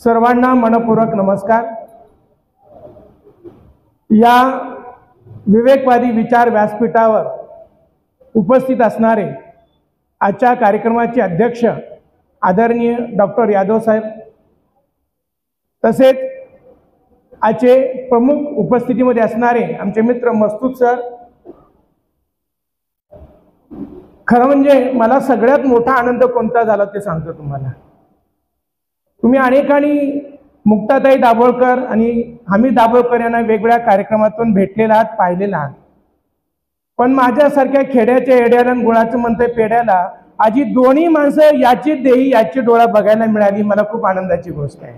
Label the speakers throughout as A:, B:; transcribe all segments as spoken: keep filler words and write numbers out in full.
A: सर्वांना मनपूर्वक नमस्कार। या विवेकवादी विचार व्यासपीठावर उपस्थित असणारे आजच्या कार्यक्रमाचे अध्यक्ष आदरणीय डॉक्टर यादव साहेब, तसेच आजचे प्रमुख उपस्थितीमध्ये असणारे आमचे मित्र मस्तूद सर। खरं म्हणजे मला सगळ्यात मोठा आनंद कोणता झाला ते सांगतो तुम्हाला। तुम्ही अनेकांनी मुक्ताताई दाभोळकर आणि हमीद दाभोळकर यांना वेगवेगळ्या कार्यक्रमातून भेटलेला आहात, पाहिलेला आहात, पण माझ्यासारख्या खेड्याच्या एड्याला गुळाचं म्हणते पेड्याला आजी दोन्ही माणसं याची देही याची डोळा बघायला मिळाली, मला खूप आनंदाची गोष्ट आहे।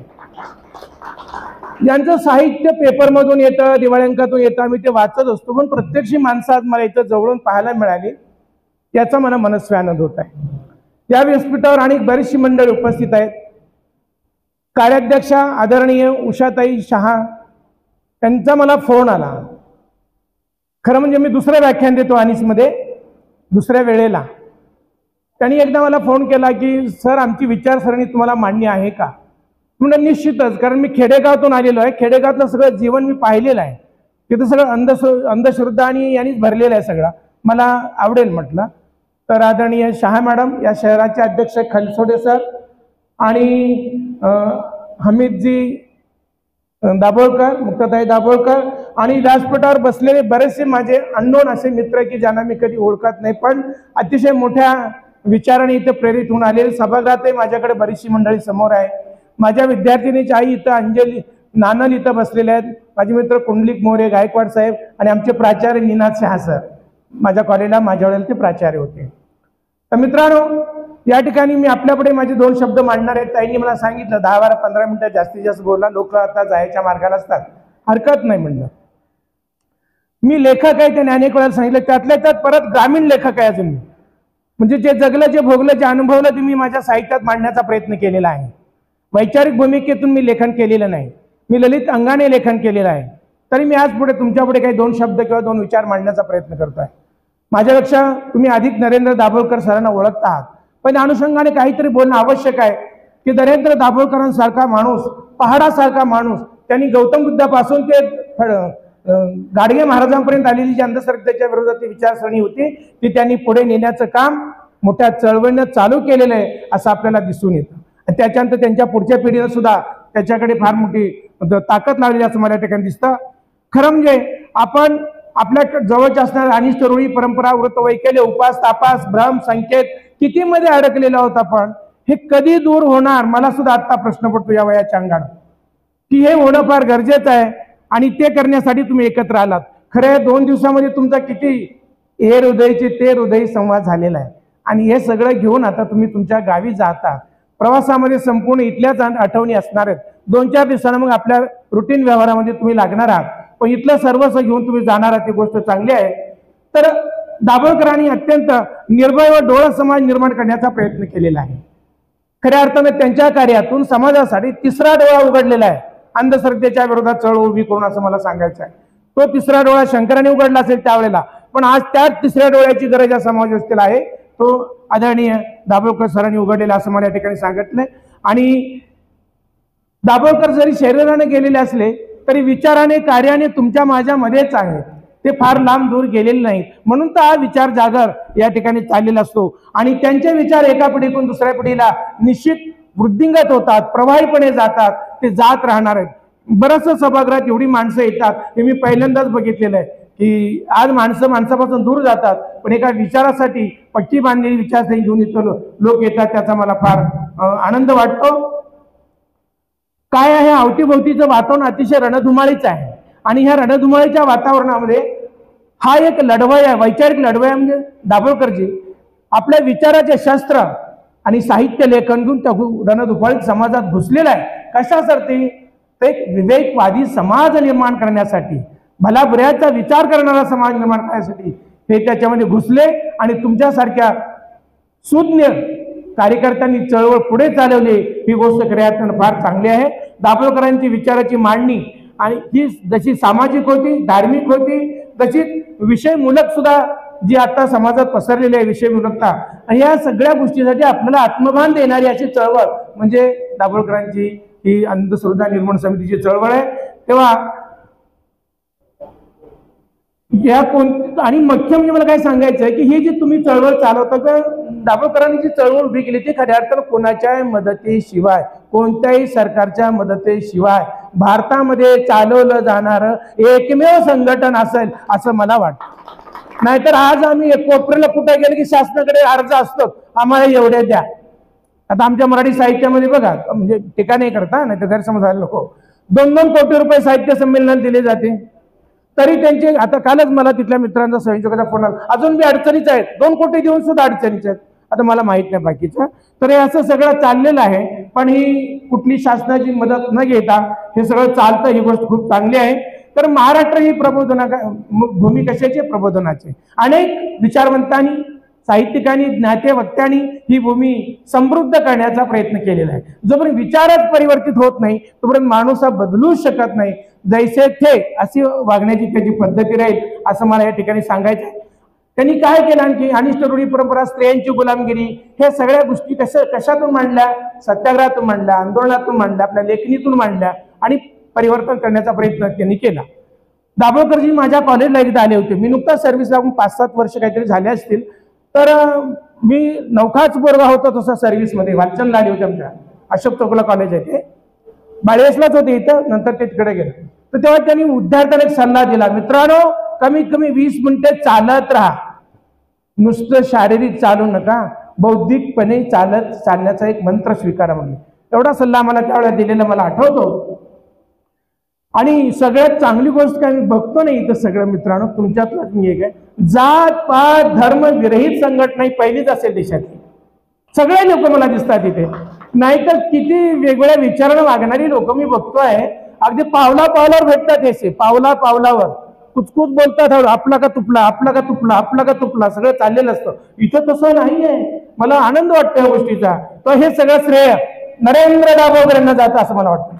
A: यांचं साहित्य पेपरमधून येतं, दिवाळ्यांकातून येतं, आम्ही ते वाचत असतो, पण प्रत्यक्ष माणसं आज मला इथं जवळून पाहायला मिळाली, याचा मला मनस्वी आनंद होत आहे। या व्यासपीठावर अनेक बरीचशी मंडळी उपस्थित आहेत। कार्याध्यक्षा आदरणीय उषाताई शहा यांचा मला फोन आला। खरं म्हणजे मी दुसरं व्याख्यान देतो अनिसमध्ये, दुसऱ्या वेळेला त्यांनी एकदा मला फोन केला की सर आमची विचारसरणी तुम्हाला मान्य आहे का? म्हणजे निश्चितच, कारण मी खेडेगावातून आलेलो आहे, खेडेगावातलं सगळं जीवन मी पाहिलेलं आहे, तिथं सगळं अंध अंधश्रद्धा आणि यांनीच भरलेलं आहे सगळं, मला आवडेल म्हटलं। तर आदरणीय शहा मॅडम, या शहराचे अध्यक्ष खलसोडे सर आणि हमीदजी दाभोळकर, मुक्ताताई दाभोळकर आणि व्यासपीठावर बसलेले बरेचसे माझे अननोन असे मित्र की ज्यांना मी कधी ओळखत नाही, पण अतिशय मोठ्या विचाराने इथं प्रेरित होऊन आलेले सभागृहातही माझ्याकडे बरीचशी मंडळी समोर आहे। माझ्या विद्यार्थिनीची आई इथं अंजली नानल इथं बसलेले आहेत, माझे मित्र कुंडलिक मोरे गायकवाड साहेब आणि आमचे प्राचार्य निनाद शहा सर, माझ्या कॉलेजला माझ्या वेळेला ते प्राचार्य होते। तर मित्रांनो, या ठिकाणी मी आपल्यापुढे माझे दोन शब्द मांडणार आहेत। ताईंनी मला सांगितलं दहा बारा पंधरा मिनिटं जास्तीत जास्त बोलला, लोक आता जायच्या मार्गाला असतात, हरकत नाही म्हणलं। मी लेखक आहे त्याने अनेक वेळा सांगितलं, त्यातल्या त्यात परत ग्रामीण लेखक आहे अजून, म्हणजे जे जगलं जे भोगलं जे अनुभवलं ते मी माझ्या साहित्यात मांडण्याचा प्रयत्न केलेला आहे। वैचारिक भूमिकेतून मी लेखन केलेलं नाही, मी ललित अंगाने लेखन केलेलं आहे, तरी मी आज पुढे तुमच्यापुढे काही दोन शब्द किंवा दोन विचार मांडण्याचा प्रयत्न करतोय। माझ्यापेक्षा तुम्ही अधिक नरेंद्र दाभोळकर सरांना ओळखत आहात, पण अनुषंगाने काहीतरी बोलणं आवश्यक आहे की नरेंद्र दाभोळकरांसारखा माणूस, पहाडासारखा माणूस, त्यांनी गौतम बुद्धापासून ते गाडगे महाराजांपर्यंत आलेली जी अंधश्रद्धेच्या विरोधातली विचारसरणी होती ती त्यांनी पुढे नेण्याचं काम मोठ्या चळवळीनं चालू केलेलं आहे असं आपल्याला दिसून येतं। त्याच्यानंतर त्यांच्या पुढच्या पिढीनं सुद्धा त्याच्याकडे फार मोठी ताकद लावलेली असं मला ठिकाणी दिसतं। खरं म्हणजे आपण आपल्या जवळच्या असणाऱ्या अनिष्ट रूढी परंपरा व्रत वैकल्य उपास तापास भ्रम संकेत किती मध्ये अडकलेलो आहोत आपण, हे कधी दूर होणार? मला सुद्धा आता प्रश्न पडतो या वयाच्या अंगात की हे होणं फार गरजेचं आहे आणि ते करण्यासाठी तुम्ही एकत्र आलात। खरं दोन दिवसामध्ये तुमचा किती हे हृदयचे ते हृदयी संवाद झालेला आहे आणि हे सगळं घेऊन आता तुम्ही तुमच्या गावी जाता। प्रवासामध्ये संपूर्ण इथल्याच आठवणी असणार आहेत, दोन चार दिवसांना मग आपल्या रुटीन व्यवहारामध्ये तुम्ही लागणार आहात, पण इथलं सर्वस्व घेऊन तुम्ही जाणार आहात, ती गोष्ट चांगली आहे। तर दाभोळकरांनी अत्यंत निर्भय व डोळा समाज निर्माण करण्याचा प्रयत्न केलेला आहे। खऱ्या अर्थाने त्यांच्या कार्यातून समाजासाठी तिसरा डोळा उघडलेला आहे, अंधश्रद्धेच्या विरोधात चळवळ उभी करून असं मला सांगायचं आहे। तो तिसरा डोळा शंकराने उघडला असेल त्यावेळेला, पण आज त्या तिसऱ्या डोळ्याची गरज या समाज व्यवस्थेला आहे, तो आदरणीय दाभोळकर सरांनी उघडलेला असं मला या ठिकाणी सांगितलंय। आणि दाभोळकर जरी शरीराने गेलेले असले तरी विचाराने कार्याने तुमच्या माझ्या मध्येच आहे, ते फार लांब दूर गेलेले नाहीत, म्हणून तर हा विचार जागर या ठिकाणी चाललेला असतो आणि त्यांचे विचार एका पिढीतून दुसऱ्या पिढीला निश्चित वृद्धिंगत होतात, प्रभावीपणे जातात, ते जात राहणार आहेत। बरंचसं सभागृहात एवढी माणसं येतात हे मी पहिल्यांदाच बघितलेलं आहे की आज माणसं माणसापासून दूर जातात, पण एका विचारासाठी पट्टी बांधलेली विचारसरणी घेऊन इथं लोक येतात, त्याचा मला फार आनंद वाटतो। काय आहे, अवतीभोवतीचं वातावरण अतिशय रणधुमाळीच आहे आणि ह्या रणधुमाळीच्या वातावरणामध्ये हा एक लढवय आहे, वैचारिक लढवय म्हणजे दाभोळकरजी आपल्या विचाराचे शस्त्र आणि साहित्य लेखन घेऊन त्या रणधुमाळीत समाजात घुसलेला आहे। कशासाठी? तर एक विवेकवादी समाज निर्माण करण्यासाठी, भला बुऱ्याचा विचार करणारा समाज निर्माण करण्यासाठी हे त्याच्यामध्ये घुसले आणि तुमच्यासारख्या सुज्ञ कार्यकर्त्यांनी चळवळ पुढे चालवली, ही गोष्ट खऱ्या अर्थानं फार चांगली आहे। दाभोळकरांची विचाराची मांडणी आणि ही जशी सामाजिक होती, धार्मिक होती, तशीच विषयमूलक सुद्धा जी आता समाजात पसरलेली आहे विषयमूलकता, आणि या सगळ्या गोष्टीसाठी आपल्याला आत्मभान देणारी अशी चळवळ म्हणजे दाभोळकरांची ही अंधश्रद्धा निर्मूलन समितीची चळवळ आहे, तेव्हा या कोण आणि मुख्य म्हणजे मला काय सांगायचं आहे की ही जी तुम्ही चळवळ चालवता किंवा दाभोळकरांनी जी चळवळ उभी केली ती खऱ्या अर्थानं कोणाच्या मदतीशिवाय, कोणत्याही सरकारच्या मदतीशिवाय भारतामध्ये चालवलं जाणारं एकमेव संघटन असेल असं मला वाटतं. नाहीतर आज आम्ही कोपऱ्याला कुठे गेले की शासनाकडे अर्ज असतो आम्हाला एवढे द्या. आता आमच्या मराठी साहित्यामध्ये बघा, म्हणजे टीका नाही करता, नाही तर गैरसमज व्हायला नको, दोन दोन कोटी रुपये साहित्य संमेलनाला दिले जाते, तरी त्यांचे आता कालच मला तिथल्या मित्रांचा संयोजकाचा फोन आला, अजून बी अडचणीच आहेत, दोन कोटी देऊन सुद्धा अडचणीच आहेत. आता मला माहित नाही बाकीचं, तर हे असं सगळं चाललेलं आहे. पण ही कुठली शासनाची मदत न घेता हे सगळं चालतं, ही गोष्ट खूप चांगली आहे. तर महाराष्ट्र ही प्रबोधना भूमी कशाची, प्रबोधनाची. अनेक विचारवंतांनी, साहित्यिकांनी, ज्ञातेवक्त्यांनी ही भूमी समृद्ध करण्याचा प्रयत्न केलेला आहे. जोपर्यंत विचारच परिवर्तित होत नाही तोपर्यंत माणूस हा बदलू शकत नाही. जैसे थे अशी वागण्याची त्याची पद्धती राहील असं मला या ठिकाणी सांगायचं आहे. त्यांनी काय केलं आणखी, अनिष्ट रूढी परंपरा, स्त्रियांची गुलामगिरी, ह्या सगळ्या गोष्टी कशा कशातून मांडल्या, सत्याग्रहातून मांडल्या, आंदोलनातून मांडल्या, आपल्या लेखणीतून मांडल्या आणि परिवर्तन करण्याचा प्रयत्न त्यांनी केला. दाभोळकरजी माझ्या कॉलेजला एकदा आले होते, मी नुकताच सर्व्हिस लागून पाच सात वर्ष काहीतरी झाले असतील, तर मी नौखाच बोरगा होतो तसा सर्व्हिसमध्ये वाचनला आले होते. आमच्या अशोक चौकला कॉलेज आहे ते बाळेसलाच होते इथं, नंतर ते तिकडे गेलं. तर तेव्हा त्यांनी विद्यार्थ्यांना एक सल्ला दिला, मित्रांनो कमीत कमी वीस मिनिटे चालत राहा, नुसतं शारीरिक चालू नका, बौद्धिकपणे चालत चालण्याचा एक मंत्र स्वीकारा म्हणून. एवढा सल्ला मला त्यावेळेला दिलेला मला आठवतो. आणि सगळ्यात चांगली गोष्ट काय मी बघतो नाही इथं सगळं मित्रांनो, तुमच्यातलाच मी एक आहे, जात पात धर्म विरहित संघटना ही पहिलीच असेल देशातली. सगळे लोक मला दिसतात इथे, नाहीतर किती वेगवेगळ्या विचारानं वागणारी लोक मी बघतोय. अगदी पावला पावलावर भेटतात, हे पावला पावलावर कुचकुच बोलतात, आपला का तुपला, आपला का तुपला, आपला का तुपला, सगळं चाललेलं असतं. इथं तसं नाहीये. मला आनंद वाटतो या गोष्टीचा. तर हे सगळं श्रेय नरेंद्र दाभोळकर यांना जातं असं मला वाटतं.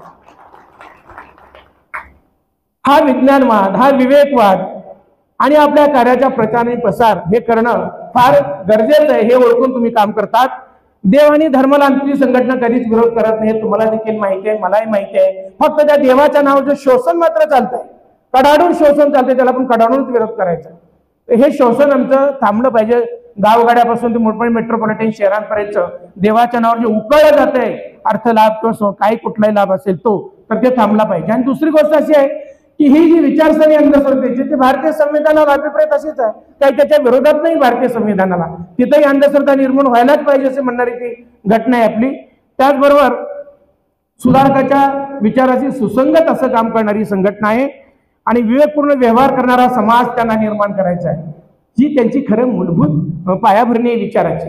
A: हा विज्ञानवाद, हा विवेकवाद आणि आपल्या कार्याच्या प्रचार आणि प्रसार हे करणं फार गरजेचं आहे, हे ओळखून तुम्ही काम करतात. देव आणि धर्माला आमची संघटना कधीच विरोध करत नाही, तुम्हाला देखील माहिती आहे, मलाही माहिती आहे. फक्त त्या देवाच्या नावाचं शोषण मात्र चालतंय, कडाडून शोषण चालतंय, त्याला आपण कडाडूनच विरोध करायचा. हे शोषण आमचं थांबलं पाहिजे. गावगाड्यापासून ते मोठमोठ्या मेट्रोपॉलिटन शहरांपर्यंत देवाच्या नावावर जे उकळलं जात आहे अर्थ लाभ किंवा काही कुठलाही लाभ असेल तो, तर ते थांबला पाहिजे. आणि दुसरी गोष्ट अशी आहे की ही जी विचारसरणी अंधश्रद्धेची ती भारतीय संविधानाला अभिप्रेत अशीच आहे, काही त्याच्या विरोधात नाही. भारतीय संविधानाला तिथेही अंधश्रद्धा निर्मूलन व्हायलाच पाहिजे असे म्हणणारी ती घटना आहे आपली. त्याचबरोबर सुधारकाच्या विचाराशी सुसंगत असं काम करणारी संघटना आहे आणि विवेकपूर्ण व्यवहार करणारा समाज त्यांना निर्माण करायचा आहे, ही त्यांची खरं मूलभूत पायाभरणी आहे विचाराची.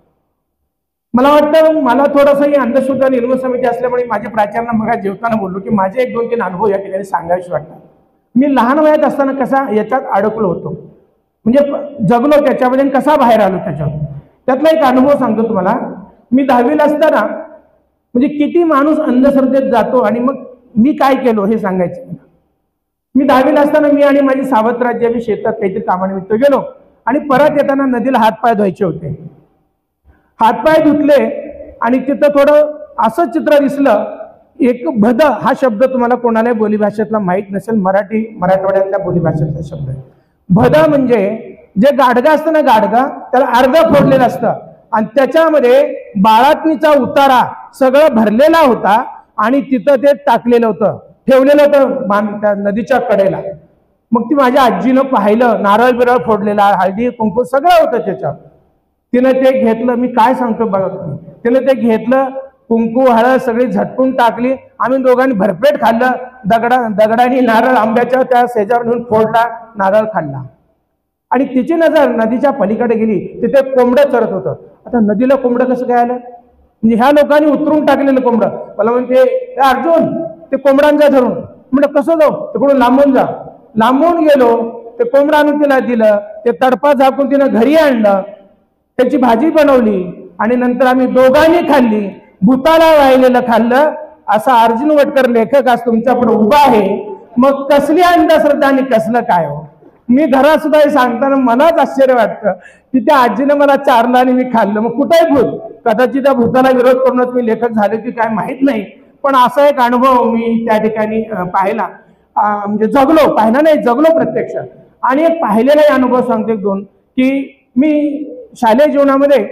A: मला वाटतं मला थोडंसं ही अंधश्रद्धा निर्मूलन समिती असल्यामुळे माझ्या प्राचार्यांना मग जेवताना बोललो की माझे एक दोन तीन अनुभव या ठिकाणी सांगायचे वाटतात. मी लहान वयात असताना कसा याच्यात अडकलो होतो, म्हणजे जगलो त्याच्यामध्ये, कसा बाहेर आलो त्याच्यावर, त्यातला एक अनुभव सांगतो तुम्हाला. मी दहावीला असताना म्हणजे किती माणूस अंधश्रद्धेत जातो आणि मग मी काय केलो हे सांगायचं. मी दहावीला असताना मी आणि माझी सावत्राजी आम्ही शेतात काहीतरी कामानिमित्त गेलो आणि परत येताना नदीला हातपाय धुवायचे होते. हातपाय धुतले आणि तिथं थोडं असं चित्र दिसलं, एक भद हा शब्द तुम्हाला कोणाला बोलीभाषेतला माहीत नसेल, मराठी मराठवाड्यातल्या बोलीभाषेतला शब्द आहे. भद म्हणजे जे गाडगा असतं ना, गाडगा त्याला अर्ध फोडलेलं असतं आणि त्याच्यामध्ये बाळातणीचा उतारा सगळं भरलेला होता आणि तिथं ते टाकलेलं होतं, ठेवलेलं होतं त्या नदीच्या कडेला. मग ती माझ्या आजीनं पाहिलं, नारळ बिरळ फोडलेला, हळदी कुंकू सगळं होतं त्याच्यावर. तिनं ते घेतलं, मी काय सांगतो बघा तुम्ही, तिनं ते घेतलं, कुंकू हळद सगळी झटकून टाकली. आम्ही दोघांनी भरपेट खाल्लं. दगडा दगडाने नारळ आंब्याच्या त्या सेजावर नेऊन फोडला, नारळ खाल्ला. आणि तिची नजर नदीच्या पलीकडे गेली, तिथे कोंबडं चरत होतं. आता नदीला कोंबडं कसं काय आलं, म्हणजे ह्या लोकांनी उतरून टाकलेलं कोंबडं. मला म्हणते अर्जुन ते कोंबडांचा धरून, म्हणजे कसं जाऊ, तिकडून लांबून जा. लांबून गेलो, ते कोंबडा आणून तिला दिलं, ते तडपा झाकून तिनं घरी आणलं, त्याची भाजी बनवली आणि नंतर आम्ही दोघांनी खाल्ली. भूताला वाहिलेलं खाल्लं. असा अर्जुन वटकर लेखक आज तुमच्यापुढे उभा आहे. मग कसली अंधश्रद्धा आणि कसलं काय हो. मी घरात सुद्धा हे सांगताना मलाच आश्चर्य वाटतं की त्या आजीनं मला चारलं आणि मी खाल्लं. मग कुठे भूत, कदाचित त्या भूताला विरोध करूनच मी लेखक झाले की काय माहित नाही, पण असा एक अनुभव मी त्या ठिकाणी पाहिला, म्हणजे जगलो, पाहिला नाही जगलो प्रत्यक्ष. आणि एक पाहिलेला अनुभव सांगतो एक दोन, की मी शालेय जीवनामध्ये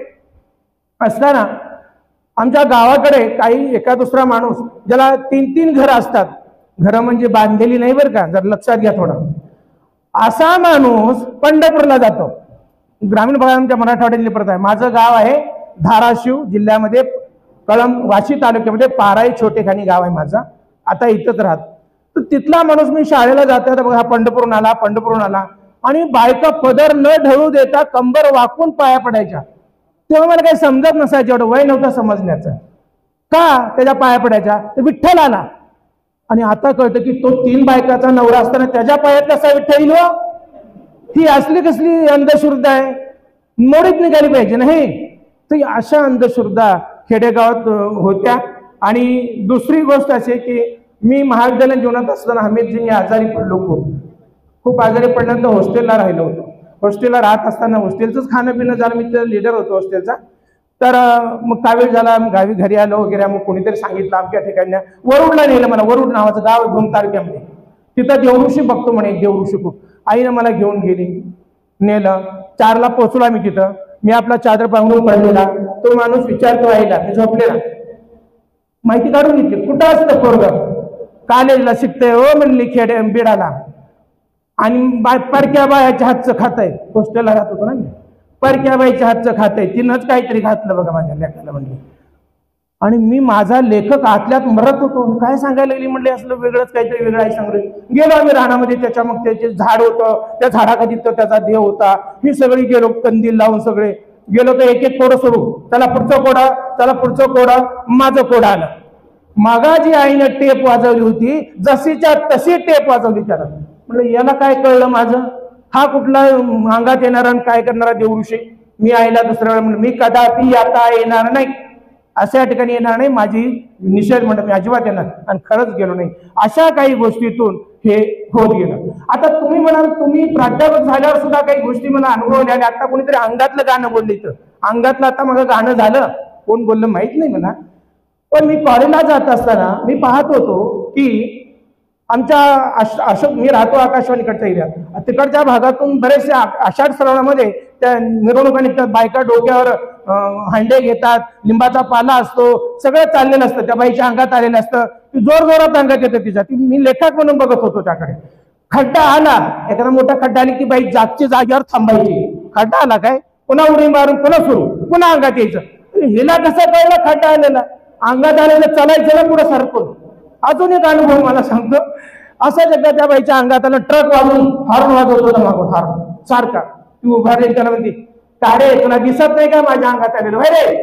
A: असताना आमच्या गावाकडे काही एका दुसरा माणूस ज्याला तीन तीन घरं असतात, घरं म्हणजे बांधलेली नाही बरं का, जर लक्षात घ्या थोडं, असा माणूस पंढरपूरला जातो. ग्रामीण भागात आमच्या मराठवाड्यातली प्रथा आहे. माझं गाव आहे धाराशिव जिल्ह्यामध्ये कळंब वाशी तालुक्यामध्ये पाराई छोटेखानी गाव आहे माझा, आता इथंच राहत. तर तिथला माणूस मी शाळेला जातो तर बघा पंढरपूरून आला पंढरपूरून आला आणि बायका पदर न ढळू देता कंबर वाकून पाया पडायच्या. तेव्हा मला काही समजत नसायचं, एवढं वय नव्हतं समजण्याचं, का त्याच्या पाया पडायच्या, तर विठ्ठल आला. आणि आता कळतं की तो तीन बायकाचा नवरा असताना त्याच्या पायात कसा विठ्ठल येईल? ही असली कसली अंधश्रद्धा आहे, मोडीत निघाली पाहिजे नाही. तर अशा अंधश्रद्धा खेडेगावात होत्या. आणि दुसरी गोष्ट अशी की मी महाविद्यालयीन जीवनात असताना हमीदजी आजारी पडलो, खूप खूप आजारी पडल्यानंतर हॉस्टेलला राहिलो होतो. हॉस्टेलला राहत असताना हॉस्टेलचंच खाणं पिणं झालं, मी तर लिडर होतो हॉस्टेलचा. तर मग कावीळ झाला, गावी घरी आलो वगैरे. मग कोणीतरी सांगितलं आमच्या ठिकाणी वरुडला नेलं मला, वरुड नावाचं गाव भूम तालुक्यामध्ये, तिथं देवऋषी बघतो म्हणे, देवऋषी खूप. आईनं मला घेऊन गेली, नेलं. चारला पोहोचलो आम्ही तिथं. मी आपला चादर पांघरून पडलेला, तो माणूस विचारतो आईला, मी झोपलेला, माहिती काढून घेतली, कुठं असतं पोरगं? कॉलेजला शिकतंय हो म्हणली, खेडे बिडाला. आणि बा परक्या बायाच्या हातचं खातंय, हॉस्टेलला राहत होतो ना मी, परक्या बाईच्या हातचं खातंय, तिनंच काहीतरी घातलं बघा माझ्या लेखाला म्हणली. आणि मी माझा लेखक आतल्यात मरत होतो, काय सांगायला लागली म्हणले, असलं वेगळंच काहीतरी वेगळं आहे सांगले. गेलो आम्ही रानामध्ये, त्याच्या मग त्याचे झाड होतं, त्या झाडाखाली तो त्याचा देव होता. ही सगळी गेलो कंदील लावून सगळे गेलो, तर एक एक कोडं सोडू, त्याला पुढचं कोडा, त्याला पुढचं कोडा, माझं कोडा आलं. मागा जी आईनं टेप वाजवली होती जशीच्या तशी टेप वाजवली त्याला. म्हणलं याला काय कळलं माझं, हा कुठला अंगात येणारा आणि काय करणारा देवऋषी. मी आईला दुसऱ्या वेळा म्हणलं, मी कदापि आता येणार नाही, अशा ठिकाणी येणार नाही, माझी निषेध म्हणत मी अजिबात येणार. आणि खरंच गेलो नाही. अशा काही गोष्टीतून हे होत गेलं. आता तुम्ही म्हणाल तुम्ही प्राध्यापक झाल्यावर सुद्धा काही गोष्टी मला अनुभवल्या. आणि आता कोणीतरी अंगातलं गाणं बोलले, तर अंगातलं आता मग गाणं झालं, कोण बोललं माहित नाही मला. पण मी कॉलेजला जात असताना मी पाहत होतो की आमच्या अशोक, मी राहतो आकाशवाणीकडच्या एरियात, तिकडच्या भागातून बरेचसे आषाढ श्रावणामध्ये त्या मिरवणुका निघतात, बायका डोक्यावर हांडे घेतात, लिंबाचा पाला असतो, सगळं चाललेलं असतं, त्या बाईच्या अंगात आलेलं असतं, ती जोर जोरात अंगात येतं तिच्या. ती मी लेखक म्हणून बघत होतो त्याकडे. खड्डा आला, एखादा मोठा खड्डा आली की बाई जागची जागेवर थांबायची. खड्डा आला काय, पुन्हा उडी मारून पुन्हा सुरू, पुन्हा अंगात यायचं. हिला कसं कळलं खड्डा आलेला, अंगात आलेलं चालायचं ना पुढे सरकून. अजून एक अनुभव मला सांगतो, असा जगा त्या बाईच्या अंगात आलं, ट्रक वाजून हॉर्न वाजवत होता मागून, हॉर्न सारखा. ती उभारली, त्याला म्हणते, ताडे तुला दिसत नाही का माझ्या अंगात आलेलं भाई रे.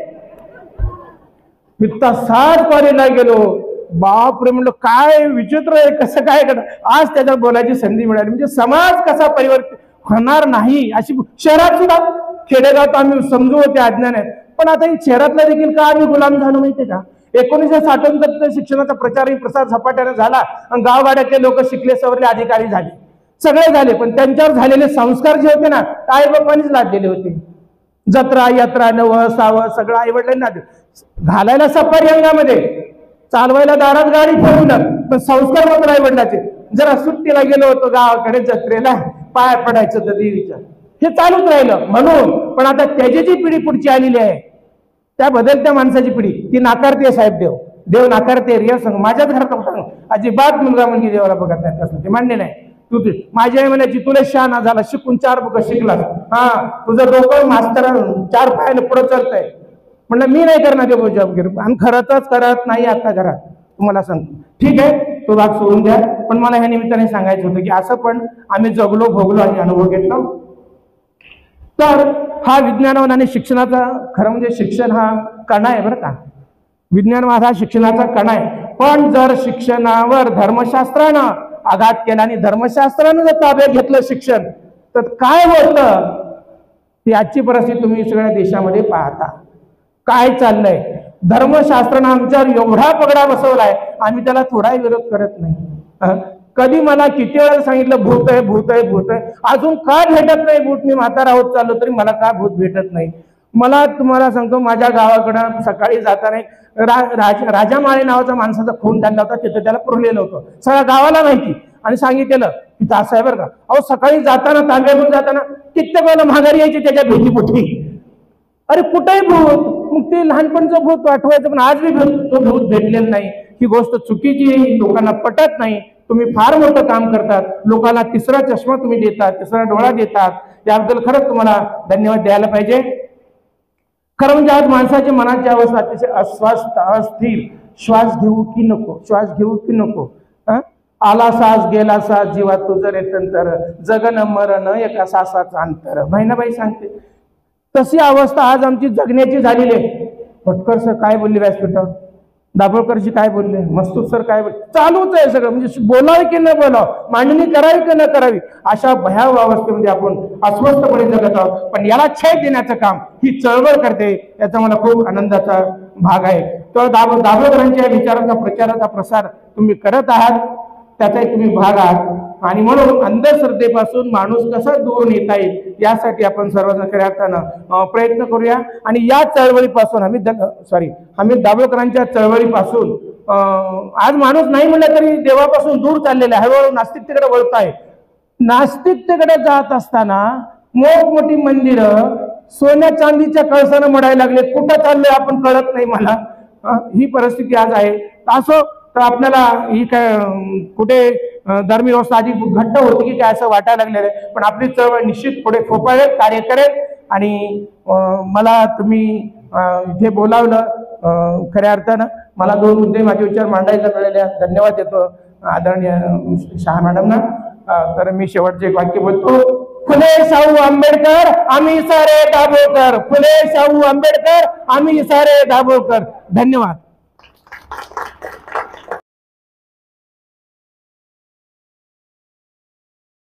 A: मी तसाच कॉलेजला गेलो, बापरे म्हणलं काय विचित्र आहे, कसं काय करत. आज त्याच्यावर बोलायची संधी मिळाली. म्हणजे समाज कसा परिवर्तित होणार नाही अशी. शहरात सुद्धा, खेडेगावात आम्ही समजू होते अज्ञान आहे, पण आता शहरातला देखील का आम्ही गुलाम झालो माहितीये का. एकोणीसशे साठोत्तर शिक्षणाचा प्रचार प्रसार झपाट्याने झाला आणि गावगाड्यातले लोक शिकले सवरले अधिकारी झाले, सगळे झाले. पण त्यांच्यावर झालेले संस्कार जे होते ना आई बापांनीच लादलेले होते. जत्रा यात्रा नवं सावं सगळं आई वडिलांना घालायला सफारी अंगामध्ये, चालवायला दारात गाडी ठेवून, पण संस्कार मात्र आई वडिलांचे. जरा सुट्टीला गेलो होतो गावाकडे जत्रेला, पाया पडायचं तर देवीच्या, हे चालूच राहिलं म्हणून. पण आता त्याची जी पिढी पुढची आलेली आहे, त्या बदलत्या माणसाची पिढी, ती नाकारते साहेब. देव देव नाकारते. रिया सांग माझ्याच घरात होता, अजिबात मुलगा मुलगी देवाला बघत नाही, कसं ते मान्य नाही. तू माझी आई म्हणायची तुला शहाणा झाला, शिकून चार बुक शिकला, हा तुझं डोकं मास्तर चार पायाने पुढे चालतंय. म्हणलं मी नाही करणार ते जॉब वगैरे, आणि खरंच करत नाही आता घरात, तुम्हाला सांगतो. ठीक आहे तो भाग सोडून द्या, पण मला ह्या निमित्ताने सांगायचं होतं की असं पण आम्ही जगलो भोगलो आणि अनुभव घेतला. तर हा विज्ञानवाद आणि शिक्षणाचा, खरं म्हणजे शिक्षण हा कणा आहे बरं का, विज्ञानवाद हा शिक्षणाचा कणा आहे. पण जर शिक्षणावर धर्मशास्त्रानं आघात केला आणि धर्मशास्त्रानं जर ताब्यात घेतलं शिक्षण, तर काय होतं ती आजची परिस्थिती तुम्ही सगळ्या देशामध्ये पाहता. काय चाललंय, धर्मशास्त्रानं आमच्यावर एवढा पगडा बसवलाय, आम्ही त्याला थोडाही विरोध करत नाही. कधी मला किती वेळा सांगितलं भूत आहे भूत आहे भूत आहे, अजून का भेटत नाही भूत. मी म्हातारा होत चाललो तरी मला का भूत भेटत नाही. मला तुम्हाला सांगतो, माझ्या गावाकडं सकाळी जाताना रा, राज, राजा माळे नावाचा माणसाचा खून झाला होता, तिथं त्याला पुरलेलं होतं, सगळ्या गावाला माहिती, आणि सांगितलेलं की असं आहे बरं का. अहो सकाळी जाताना तांब्यातून जाताना कित्येक वेळेला माघारी यायची त्याच्या भेटीपोटी. अरे कुठेही भूत, मग ते लहानपणचं भूत आठवायचं, पण आज भी भूत तो भूत भेटलेलं नाही. ही गोष्ट चुकीची आहे, लोकांना पटत नाही. तुम्ही फार मोठं काम करतात, लोकांना तिसरा चष्मा तुम्ही देतात, तिसरा डोळा देतात, याबद्दल खरंच तुम्हाला धन्यवाद द्यायला पाहिजे. खरं म्हणजे आज माणसाची मनाची अवस्था अतिशय अस्वस्थ, अस्थिर, श्वास घेऊ की नको, श्वास घेऊ की नको, आला सास गेला सास, जीवा तुझं रे तंतर, जगन मरण एका सासाचं अंतर, बहिणाबाई सांगते. तशी अवस्था आज आमची जगण्याची झालेली आहे. भटकर सर काय बोलले व्यासपीठावर, दाभोळकरजी काय बोलले, मस्तूर सर काय बोलले, चालूच आहे सगळं. म्हणजे बोलावे की न बोलावं, मांडणी करावी की न करावी, अशा भयावह अवस्थेमध्ये आपण अस्वस्थपणे जगत आहोत. पण याला छेद देण्याचं काम ही चळवळ करते, याचा मला खूप आनंदाचा भाग आहे. तर दाभ दाभोळकरांच्या विचारांचा प्रचाराचा प्रसार तुम्ही करत आहात, त्याचाही तुम्ही भाग आहात. आणि म्हणून अंधश्रद्धेपासून माणूस कसा दूर येता येईल यासाठी आपण सर्वजण खऱ्या अर्थानं प्रयत्न करूया. आणि या चळवळीपासून आम्ही सॉरी आम्ही दाभोळकरांच्या चळवळीपासून आज माणूस नाही म्हणलं तरी देवापासून दूर चाललेला आहे, हळूहळू नास्तिकतेकडे वळत आहे. नास्तिकतेकडे जात असताना मोठमोठी मंदिरं सोन्या चांदीच्या कळसानं मडायला लागले, कुठं चाललंय आपण कळत नाही मला. ही परिस्थिती आज आहे. असो तर आपल्याला ही काय कुठे धार्मिक व्यवस्था आधी घट्ट होती की काय असं वाटायला लागलेलं आहे. पण आपली चळवळ निश्चित पुढे फोपाळेल, कार्य करेल. आणि मला तुम्ही इथे बोलावलं, खऱ्या अर्थानं मला दोन मुद्दे माझे विचार मांडायला मिळाले, धन्यवाद देतो आदरणीय शहा मॅडमना. तर मी शेवटचे एक वाक्य बोलतो, फुले शाहू आंबेडकर आम्ही सारे दाभोळकर, फुले शाहू आंबेडकर आम्ही सारे दाभोळकर. धन्यवाद.